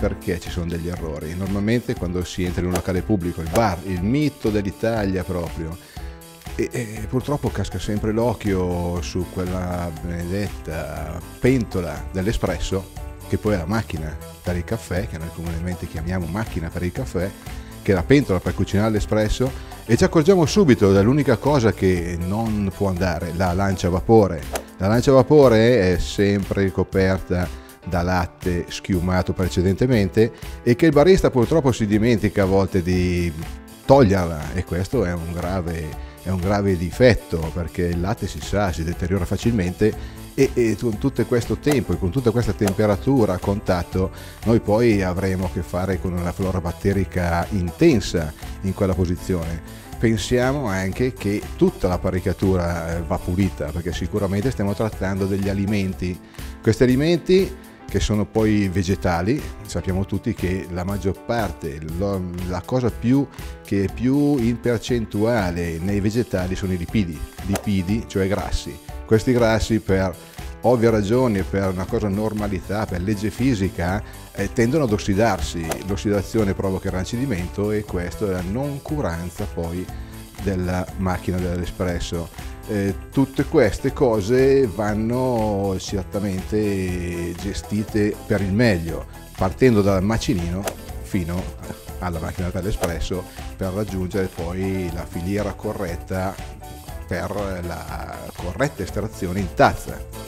perché ci sono degli errori. Normalmente quando si entra in un locale pubblico, il bar, il mito dell'Italia proprio, e purtroppo casca sempre l'occhio su quella benedetta pentola dell'espresso, che poi è la macchina per il caffè, che noi comunemente chiamiamo macchina per il caffè, che è la pentola per cucinare l'espresso, e ci accorgiamo subito dell'unica cosa che non può andare, la lancia a vapore. La lancia a vapore è sempre ricoperta da latte schiumato precedentemente e che il barista purtroppo si dimentica a volte di toglierla, e questo è un grave difetto, perché il latte si sa, si deteriora facilmente, e con tutto questo tempo e con tutta questa temperatura a contatto noi poi avremo a che fare con una flora batterica intensa in quella posizione. Pensiamo anche che tutta l'apparecchiatura va pulita, perché sicuramente stiamo trattando degli alimenti. Questi alimenti che sono poi vegetali, sappiamo tutti che la maggior parte, la cosa che è più in percentuale nei vegetali sono i lipidi, cioè grassi. Questi grassi, per ovvie ragioni, per una cosa normalità, per legge fisica, tendono ad ossidarsi. L'ossidazione provoca il rancidimento, e questo è la noncuranza poi della macchina dell'espresso. Tutte queste cose vanno certamente gestite per il meglio, partendo dal macinino fino alla macchina dell'espresso, per raggiungere poi la filiera corretta per la corretta estrazione in tazza.